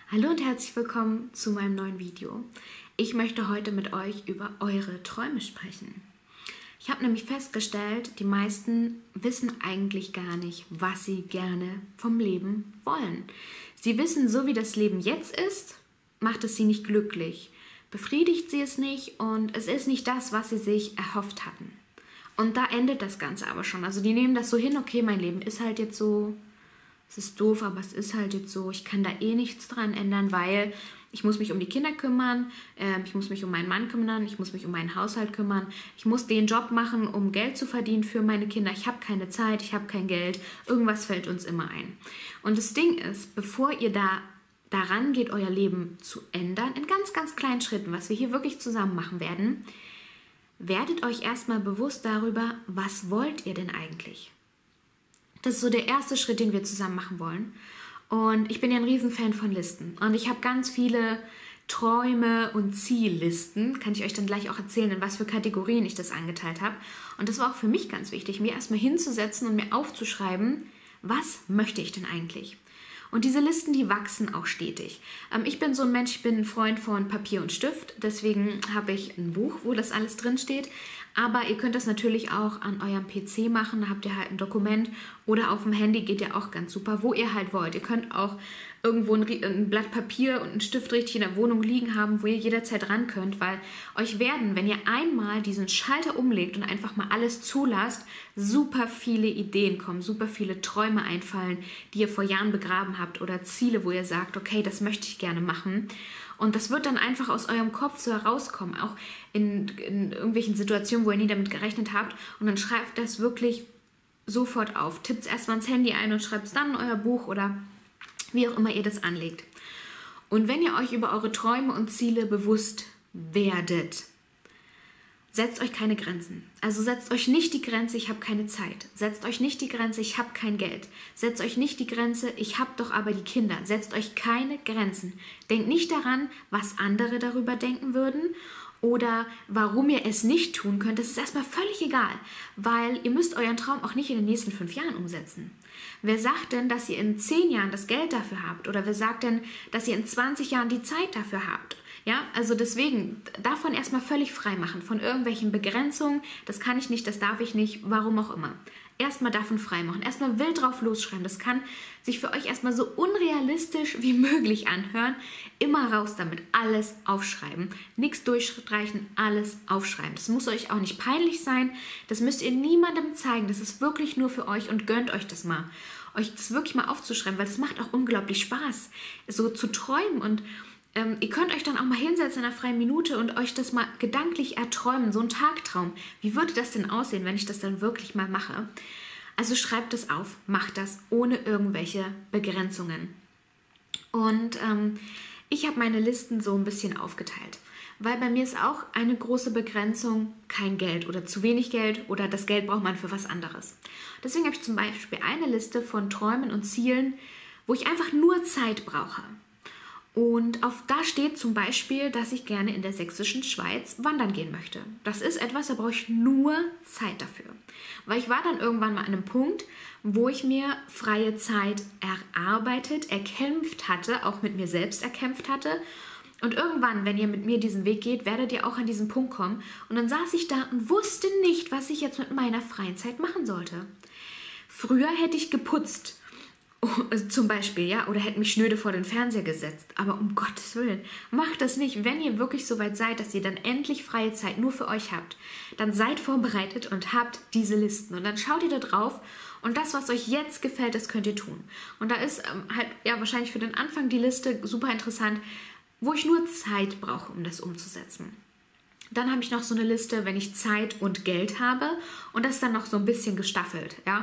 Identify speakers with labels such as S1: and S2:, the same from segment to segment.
S1: Hallo und herzlich willkommen zu meinem neuen Video. Ich möchte heute mit euch über eure Träume sprechen. Ich habe nämlich festgestellt, die meisten wissen eigentlich gar nicht, was sie gerne vom Leben wollen. Sie wissen, so wie das Leben jetzt ist, macht es sie nicht glücklich, befriedigt sie es nicht und es ist nicht das, was sie sich erhofft hatten. Und da endet das Ganze aber schon. Also die nehmen das so hin, okay, mein Leben ist halt jetzt so. Es ist doof, aber es ist halt jetzt so. Ich kann da eh nichts dran ändern, weil ich muss mich um die Kinder kümmern, ich muss mich um meinen Mann kümmern, ich muss mich um meinen Haushalt kümmern, ich muss den Job machen, um Geld zu verdienen für meine Kinder. Ich habe keine Zeit, ich habe kein Geld, irgendwas fällt uns immer ein. Und das Ding ist, bevor ihr daran geht, euer Leben zu ändern, in ganz, ganz kleinen Schritten, was wir hier wirklich zusammen machen werden, werdet euch erstmal bewusst darüber, was wollt ihr denn eigentlich? Das ist so der erste Schritt, den wir zusammen machen wollen. Und ich bin ja ein Riesenfan von Listen. Und ich habe ganz viele Träume und Ziellisten. Kann ich euch dann gleich auch erzählen, in was für Kategorien ich das angeteilt habe. Und das war auch für mich ganz wichtig, mir erstmal hinzusetzen und mir aufzuschreiben, was möchte ich denn eigentlich? Und diese Listen, die wachsen auch stetig. Ich bin so ein Mensch, ich bin ein Freund von Papier und Stift. Deswegen habe ich ein Buch, wo das alles drin steht. Aber ihr könnt das natürlich auch an eurem PC machen. Da habt ihr halt ein Dokument. Oder auf dem Handy geht ja auch ganz super, wo ihr halt wollt. Ihr könnt auch irgendwo ein Blatt Papier und einen Stift richtig in der Wohnung liegen haben, wo ihr jederzeit ran könnt. Weil euch werden, wenn ihr einmal diesen Schalter umlegt und einfach mal alles zulasst, super viele Ideen kommen, super viele Träume einfallen, die ihr vor Jahren begraben habt oder Ziele, wo ihr sagt, okay, das möchte ich gerne machen. Und das wird dann einfach aus eurem Kopf so herauskommen, auch in irgendwelchen Situationen, wo ihr nie damit gerechnet habt. Und dann schreibt das wirklich sofort auf. Tippt es erstmal ins Handy ein und schreibt es dann in euer Buch oder wie auch immer ihr das anlegt. Und wenn ihr euch über eure Träume und Ziele bewusst werdet, setzt euch keine Grenzen. Also setzt euch nicht die Grenze, ich habe keine Zeit. Setzt euch nicht die Grenze, ich habe kein Geld. Setzt euch nicht die Grenze, ich habe doch aber die Kinder. Setzt euch keine Grenzen. Denkt nicht daran, was andere darüber denken würden oder warum ihr es nicht tun könnt. Das ist erstmal völlig egal, weil ihr müsst euren Traum auch nicht in den nächsten 5 Jahren umsetzen. Wer sagt denn, dass ihr in 10 Jahren das Geld dafür habt? Oder wer sagt denn, dass ihr in 20 Jahren die Zeit dafür habt? Ja, also deswegen davon erstmal völlig frei machen, von irgendwelchen Begrenzungen, das kann ich nicht, das darf ich nicht, warum auch immer. Erstmal davon frei machen, erstmal wild drauf losschreiben, das kann sich für euch erstmal so unrealistisch wie möglich anhören. Immer raus damit, alles aufschreiben, nichts durchstreichen, alles aufschreiben. Das muss euch auch nicht peinlich sein, das müsst ihr niemandem zeigen, das ist wirklich nur für euch und gönnt euch das mal. Euch das wirklich mal aufzuschreiben, weil das macht auch unglaublich Spaß, so zu träumen und ihr könnt euch dann auch mal hinsetzen in einer freien Minute und euch das mal gedanklich erträumen, so ein Tagtraum. Wie würde das denn aussehen, wenn ich das dann wirklich mal mache? Also schreibt es auf, macht das ohne irgendwelche Begrenzungen. Und ich habe meine Listen so ein bisschen aufgeteilt, weil bei mir ist auch eine große Begrenzung kein Geld oder zu wenig Geld oder das Geld braucht man für was anderes. Deswegen habe ich zum Beispiel eine Liste von Träumen und Zielen, wo ich einfach nur Zeit brauche. Und da steht zum Beispiel, dass ich gerne in der sächsischen Schweiz wandern gehen möchte. Das ist etwas, da brauche ich nur Zeit dafür. Weil ich war dann irgendwann mal an einem Punkt, wo ich mir freie Zeit erkämpft hatte, auch mit mir selbst erkämpft hatte. Und irgendwann, wenn ihr mit mir diesen Weg geht, werdet ihr auch an diesen Punkt kommen. Und dann saß ich da und wusste nicht, was ich jetzt mit meiner freien Zeit machen sollte. Früher hätte ich geputzt. Zum Beispiel, ja, oder hätte mich schnöde vor den Fernseher gesetzt. Aber um Gottes Willen, macht das nicht. Wenn ihr wirklich so weit seid, dass ihr dann endlich freie Zeit nur für euch habt, dann seid vorbereitet und habt diese Listen. Und dann schaut ihr da drauf und das, was euch jetzt gefällt, das könnt ihr tun. Und da ist halt, ja, wahrscheinlich für den Anfang die Liste super interessant, wo ich nur Zeit brauche, um das umzusetzen. Dann habe ich noch so eine Liste, wenn ich Zeit und Geld habe und das dann noch so ein bisschen gestaffelt, ja.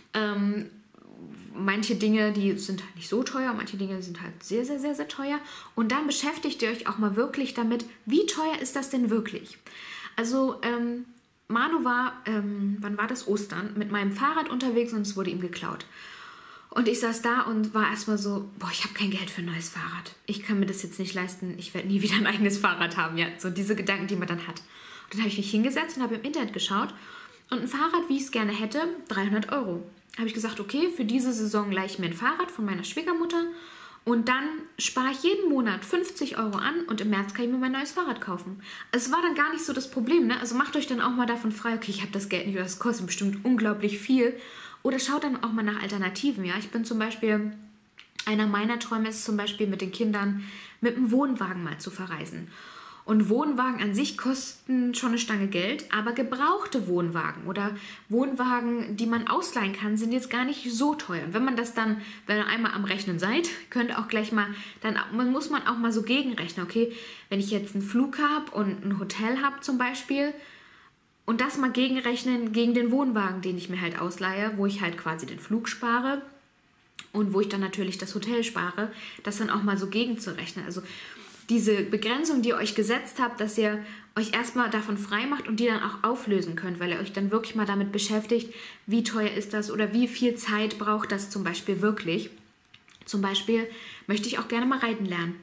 S1: Manche Dinge, die sind halt nicht so teuer, manche Dinge sind halt sehr, sehr, sehr, sehr teuer. Und dann beschäftigt ihr euch auch mal wirklich damit, wie teuer ist das denn wirklich? Also Manu war, wann war das? Ostern, mit meinem Fahrrad unterwegs und es wurde ihm geklaut. Und ich saß da und war erstmal so, boah, ich habe kein Geld für ein neues Fahrrad. Ich kann mir das jetzt nicht leisten, ich werde nie wieder ein eigenes Fahrrad haben. Ja, so diese Gedanken, die man dann hat. Und dann habe ich mich hingesetzt und habe im Internet geschaut und ein Fahrrad, wie ich es gerne hätte, 300 €. Habe ich gesagt, okay, für diese Saison leihe ich mir ein Fahrrad von meiner Schwiegermutter Und dann spare ich jeden Monat 50 Euro an und im März kann ich mir mein neues Fahrrad kaufen. Also es war dann gar nicht so das Problem, ne? Also macht euch dann auch mal davon frei, okay, ich habe das Geld nicht, oder das kostet bestimmt unglaublich viel. Oder schaut dann auch mal nach Alternativen, ja. Ich bin zum Beispiel, einer meiner Träume ist zum Beispiel mit den Kindern mit dem Wohnwagen mal zu verreisen. Und Wohnwagen an sich kosten schon eine Stange Geld, aber gebrauchte Wohnwagen oder Wohnwagen, die man ausleihen kann, sind jetzt gar nicht so teuer. Und wenn man das dann, wenn ihr einmal am Rechnen seid, könnt ihr auch gleich mal, muss man auch mal so gegenrechnen, okay, wenn ich jetzt einen Flug habe und ein Hotel habe zum Beispiel und das mal gegenrechnen gegen den Wohnwagen, den ich mir halt ausleihe, wo ich halt quasi den Flug spare und wo ich dann natürlich das Hotel spare, das dann auch mal so gegenzurechnen. Also diese Begrenzung, die ihr euch gesetzt habt, dass ihr euch erstmal davon frei macht und die dann auch auflösen könnt, weil ihr euch dann wirklich mal damit beschäftigt, wie teuer ist das oder wie viel Zeit braucht das zum Beispiel wirklich. Zum Beispiel möchte ich auch gerne mal reiten lernen.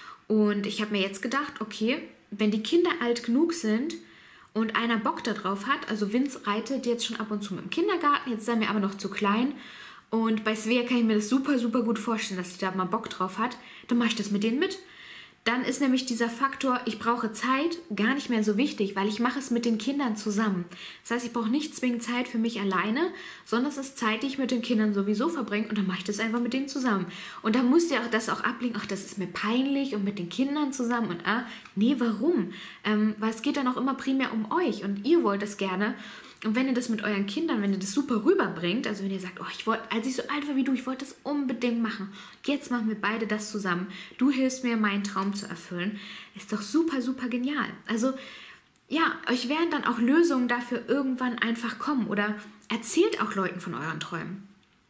S1: Und ich habe mir jetzt gedacht, okay, wenn die Kinder alt genug sind und einer Bock darauf hat, also Vince reitet jetzt schon ab und zu im Kindergarten, jetzt ist er mir aber noch zu klein. Und bei Svea kann ich mir das super, super gut vorstellen, dass sie da mal Bock drauf hat. Dann mache ich das mit denen mit. Dann ist nämlich dieser Faktor, ich brauche Zeit, gar nicht mehr so wichtig, weil ich mache es mit den Kindern zusammen. Das heißt, ich brauche nicht zwingend Zeit für mich alleine, sondern es ist Zeit, die ich mit den Kindern sowieso verbringe und dann mache ich das einfach mit denen zusammen. Und da müsst ihr auch das auch ablegen, ach, das ist mir peinlich und mit den Kindern zusammen und nee, warum? Weil es geht dann auch immer primär um euch und ihr wollt es gerne. Und wenn ihr das mit euren Kindern, wenn ihr das super rüberbringt, also wenn ihr sagt, oh, als ich so alt war wie du, ich wollte das unbedingt machen. Jetzt machen wir beide das zusammen. Du hilfst mir, meinen Traum zu erfüllen. Ist doch super, super genial. Also ja, euch werden dann auch Lösungen dafür irgendwann einfach kommen. Oder erzählt auch Leuten von euren Träumen.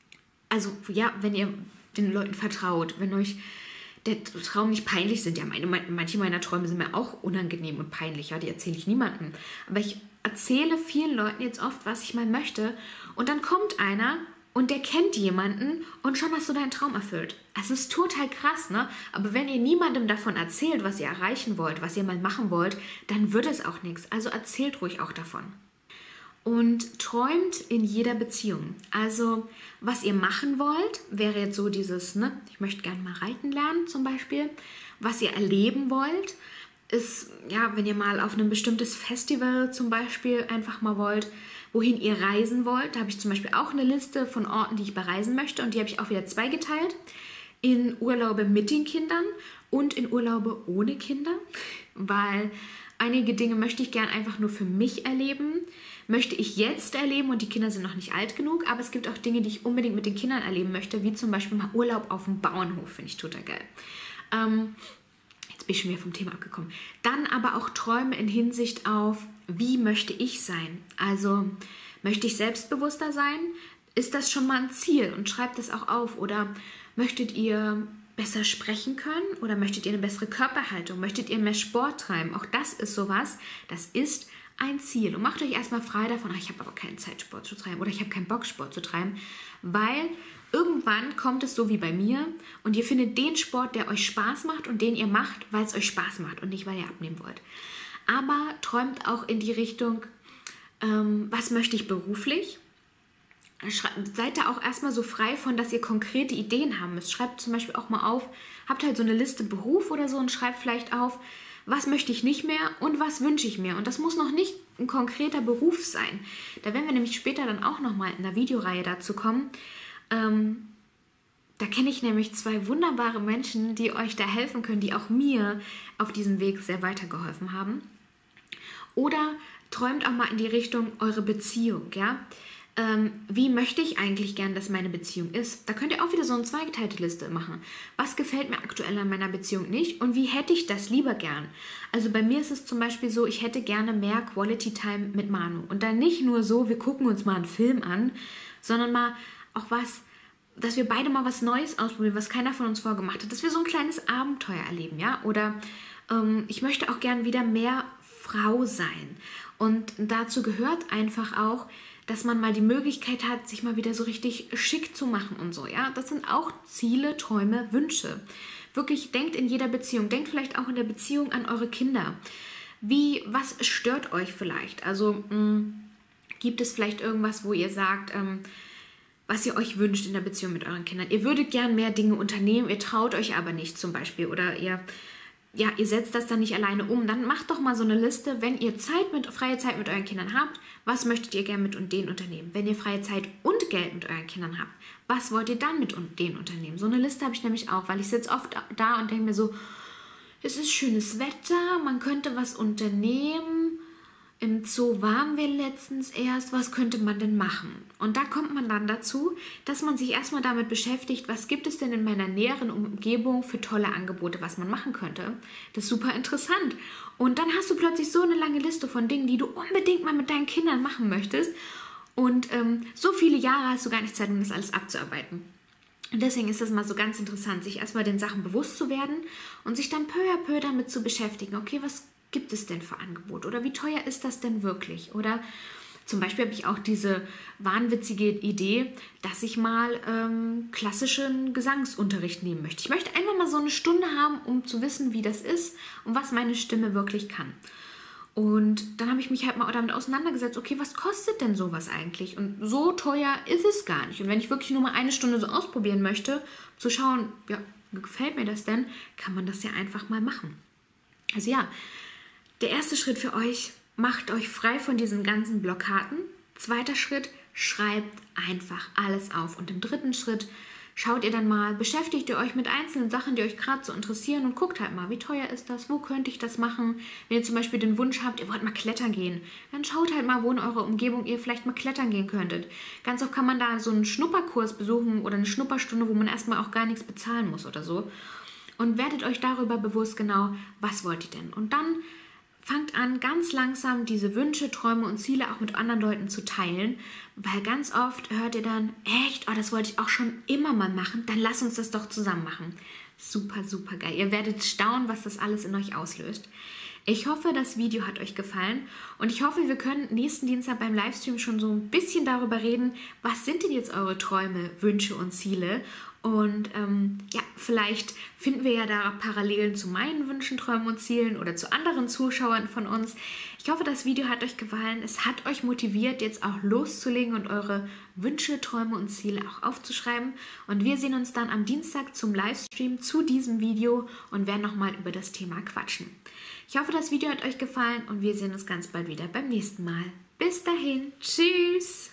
S1: Also ja, wenn ihr den Leuten vertraut, wenn euch der Traum nicht peinlich sind. Ja, manche meiner Träume sind mir auch unangenehm und peinlich. Ja, die erzähle ich niemandem. Aber ich erzähle vielen Leuten jetzt oft, was ich mal möchte. Und dann kommt einer und der kennt jemanden und schon hast du deinen Traum erfüllt. Also es ist total krass, ne? Aber wenn ihr niemandem davon erzählt, was ihr erreichen wollt, was ihr mal machen wollt, dann wird es auch nichts. Also erzählt ruhig auch davon. Und träumt in jeder Beziehung. Also was ihr machen wollt, wäre jetzt so dieses, ne, ich möchte gerne mal reiten lernen zum Beispiel. Was ihr erleben wollt, ist, ja, wenn ihr mal auf ein bestimmtes Festival zum Beispiel einfach mal wollt, wohin ihr reisen wollt. Da habe ich zum Beispiel auch eine Liste von Orten, die ich bereisen möchte und die habe ich auch wieder zweigeteilt. In Urlaube mit den Kindern und in Urlaube ohne Kinder, weil einige Dinge möchte ich gern einfach nur für mich erleben, möchte ich jetzt erleben und die Kinder sind noch nicht alt genug, aber es gibt auch Dinge, die ich unbedingt mit den Kindern erleben möchte, wie zum Beispiel mal Urlaub auf dem Bauernhof, finde ich total geil. Jetzt bin ich schon wieder vom Thema abgekommen. Dann aber auch Träume in Hinsicht auf, wie möchte ich sein? Also möchte ich selbstbewusster sein? Ist das schon mal ein Ziel? Und schreibt das auch auf. Oder möchtet ihr besser sprechen können? Oder möchtet ihr eine bessere Körperhaltung? Möchtet ihr mehr Sport treiben? Auch das ist sowas, das ist ein Ziel. Und macht euch erstmal frei davon, ich habe aber keine Zeit, Sport zu treiben oder ich habe keinen Bock, Sport zu treiben, weil irgendwann kommt es so wie bei mir und ihr findet den Sport, der euch Spaß macht und den ihr macht, weil es euch Spaß macht und nicht, weil ihr abnehmen wollt. Aber träumt auch in die Richtung, was möchte ich beruflich? Seid da auch erstmal so frei von, dass ihr konkrete Ideen haben müsst. Schreibt zum Beispiel auch mal auf, habt halt so eine Liste Beruf oder so und schreibt vielleicht auf, was möchte ich nicht mehr und was wünsche ich mir. Und das muss noch nicht ein konkreter Beruf sein. Da werden wir nämlich später dann auch nochmal in einer Videoreihe dazu kommen. Da kenne ich nämlich 2 wunderbare Menschen, die euch da helfen können, die auch mir auf diesem Weg sehr weitergeholfen haben. Oder träumt auch mal in die Richtung eure Beziehung, ja. Wie möchte ich eigentlich gern, dass meine Beziehung ist? Da könnt ihr auch wieder so eine zweigeteilte Liste machen. Was gefällt mir aktuell an meiner Beziehung nicht und wie hätte ich das lieber gern? Also bei mir ist es zum Beispiel so, ich hätte gerne mehr Quality Time mit Manu. Und dann nicht nur so, wir gucken uns mal einen Film an, sondern mal auch was, dass wir beide mal was Neues ausprobieren, was keiner von uns vorgemacht hat. Dass wir so ein kleines Abenteuer erleben, ja? Oder ich möchte auch gern wieder mehr Frau sein. Und dazu gehört einfach auch, dass man mal die Möglichkeit hat, sich mal wieder so richtig schick zu machen und so, ja. Das sind auch Ziele, Träume, Wünsche. Wirklich, denkt in jeder Beziehung, denkt vielleicht auch in der Beziehung an eure Kinder. Was stört euch vielleicht? Also gibt es vielleicht irgendwas, wo ihr sagt, was ihr euch wünscht in der Beziehung mit euren Kindern. Ihr würdet gern mehr Dinge unternehmen, ihr traut euch aber nicht zum Beispiel oder ihr setzt das dann nicht alleine um. Dann macht doch mal so eine Liste, wenn ihr freie Zeit mit euren Kindern habt, was möchtet ihr gerne mit denen unternehmen? Wenn ihr freie Zeit und Geld mit euren Kindern habt, was wollt ihr dann mit denen unternehmen? So eine Liste habe ich nämlich auch, weil ich sitze oft da und denke mir so, es ist schönes Wetter, man könnte was unternehmen. Im Zoo waren wir letztens erst, was könnte man denn machen? Und da kommt man dann dazu, dass man sich erstmal damit beschäftigt, was gibt es denn in meiner näheren Umgebung für tolle Angebote, was man machen könnte. Das ist super interessant. Und dann hast du plötzlich so eine lange Liste von Dingen, die du unbedingt mal mit deinen Kindern machen möchtest. Und so viele Jahre hast du gar nicht Zeit, um das alles abzuarbeiten. Und deswegen ist es mal so ganz interessant, sich erstmal den Sachen bewusst zu werden und sich dann peu à peu damit zu beschäftigen. Okay, was gibt es denn für Angebote? Oder wie teuer ist das denn wirklich? Oder zum Beispiel habe ich auch diese wahnwitzige Idee, dass ich mal klassischen Gesangsunterricht nehmen möchte. Ich möchte einfach mal so eine Stunde haben, um zu wissen, wie das ist und was meine Stimme wirklich kann. Und dann habe ich mich halt mal damit auseinandergesetzt, okay, was kostet denn sowas eigentlich? Und so teuer ist es gar nicht. Und wenn ich wirklich nur mal eine Stunde so ausprobieren möchte, zu schauen, ja, gefällt mir das denn, kann man das ja einfach mal machen. Also ja, der erste Schritt für euch, macht euch frei von diesen ganzen Blockaden. Zweiter Schritt, schreibt einfach alles auf. Und im dritten Schritt schaut ihr dann mal, beschäftigt ihr euch mit einzelnen Sachen, die euch gerade so interessieren und guckt halt mal, wie teuer ist das, wo könnte ich das machen. Wenn ihr zum Beispiel den Wunsch habt, ihr wollt mal klettern gehen, dann schaut halt mal, wo in eurer Umgebung ihr vielleicht mal klettern gehen könntet. Ganz oft kann man da so einen Schnupperkurs besuchen oder eine Schnupperstunde, wo man erstmal auch gar nichts bezahlen muss oder so. Und werdet euch darüber bewusst, genau, was wollt ihr denn? Und dann fangt an, ganz langsam diese Wünsche, Träume und Ziele auch mit anderen Leuten zu teilen, weil ganz oft hört ihr dann, echt, oh, das wollte ich auch schon immer mal machen, dann lass uns das doch zusammen machen. Super, super geil. Ihr werdet staunen, was das alles in euch auslöst. Ich hoffe, das Video hat euch gefallen und ich hoffe, wir können nächsten Dienstag beim Livestream schon so ein bisschen darüber reden, was sind denn jetzt eure Träume, Wünsche und Ziele. Und vielleicht finden wir ja da Parallelen zu meinen Wünschen, Träumen und Zielen oder zu anderen Zuschauern von uns. Ich hoffe, das Video hat euch gefallen. Es hat euch motiviert, jetzt auch loszulegen und eure Wünsche, Träume und Ziele auch aufzuschreiben. Und wir sehen uns dann am Dienstag zum Livestream zu diesem Video und werden nochmal über das Thema quatschen. Ich hoffe, das Video hat euch gefallen und wir sehen uns ganz bald wieder beim nächsten Mal. Bis dahin, tschüss!